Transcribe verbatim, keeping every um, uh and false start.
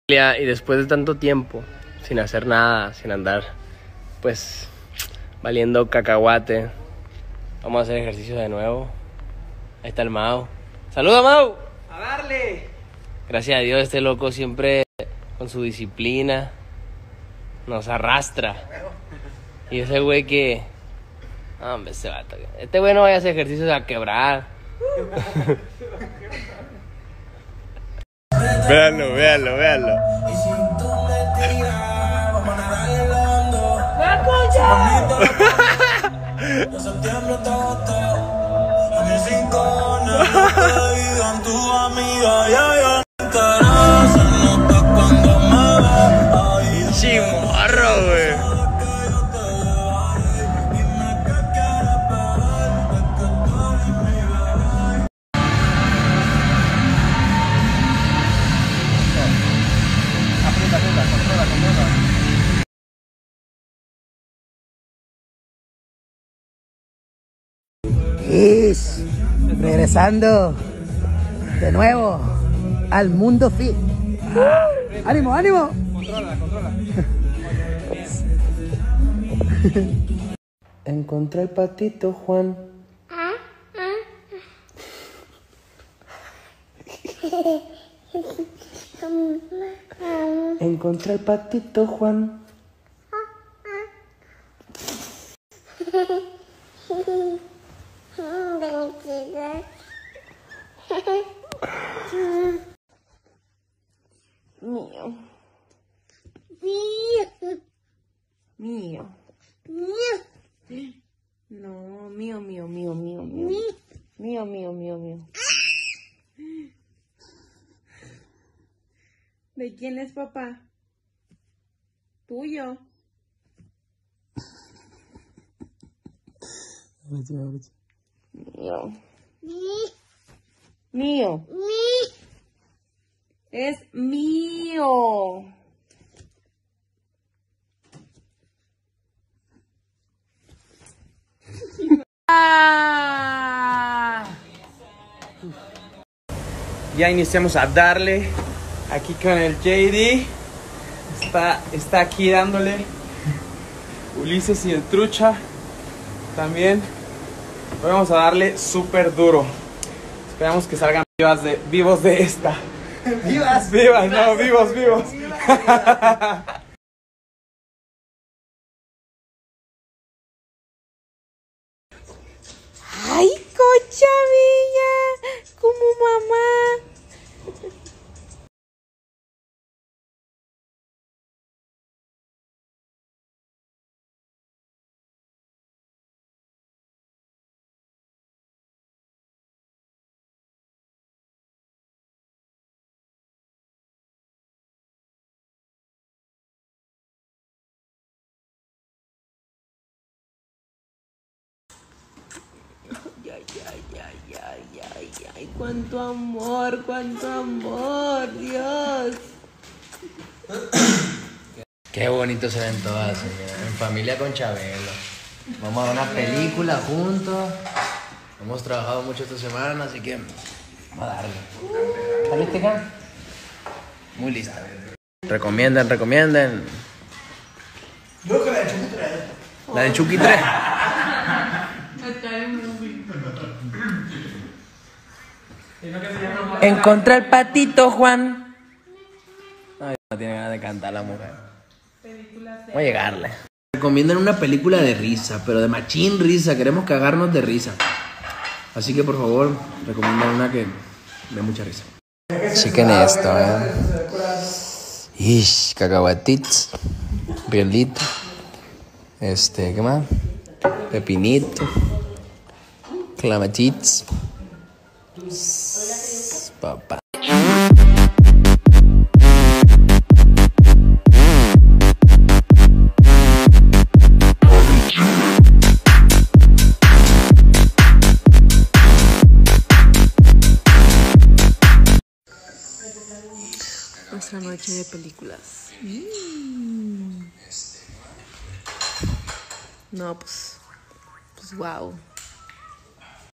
Y después de tanto tiempo, sin hacer nada, sin andar, pues, valiendo cacahuate, vamos a hacer ejercicio de nuevo. Ahí está el Mau. ¡Saluda, Mau! ¡A darle! Gracias a Dios, este loco siempre con su disciplina nos arrastra. Y ese güey que... No, hombre, ese vato. Este güey no vaya a hacer ejercicios a quebrar. Véanlo, véanlo, véanlo. Y si tú me tiras, vamos a nadar en la hondo. De septiembre hasta agosto. A mis rincones, que digan tus amigas, ya, ya. Cara, se nota cuando me ves. Ahí Chimorro, güey. dime qué quieres beber. Es que tú eres mi bebé. Aprieta, aprieta, controla, controla. Is, regresando de nuevo al mundo fit. ¡Ánimo, ánimo! Controla, controla. Encontré el patito, Juan. Encontré el patito, Juan. Mío. Mío. No, mío, mío, mío, mío, mío. Mío, mío, mío, mío. ¿De quién es papá? Tuyo. Mío. Mío. Es mío. Ya iniciamos a darle aquí con el J D. Está, está aquí dándole. Ulises y el Trucha también. Hoy vamos a darle súper duro. Esperamos que salgan vivas de, vivos de esta. ¡Vivas! Vivas, no, vivos, vivos. ¡Ay, Concha bella! Como mamá. Ay, ay, ay, ay, ay, ay, cuánto amor, cuánto amor, Dios. Qué bonito se ven todas, señor. En familia con Chabelo. Vamos a ver una película juntos. Hemos trabajado mucho esta semana, así que vamos a darle. ¿Está lista acá? Muy lista. Recomienden, recomienden. La de Chucky tres. Encontré el patito, Juan. Ay, no tiene ganas de cantar la mujer. Voy a llegarle. Recomiendan una película de risa, pero de machín risa. Queremos cagarnos de risa. Así que por favor, recomiendan una que dé mucha risa. Chequen esto, eh. Ish, cacahuatits. Rielito. Este, ¿qué más? Pepinito. Clamatitos. Papá. Nuestra noche de películas. Mm. No, pues, pues wow.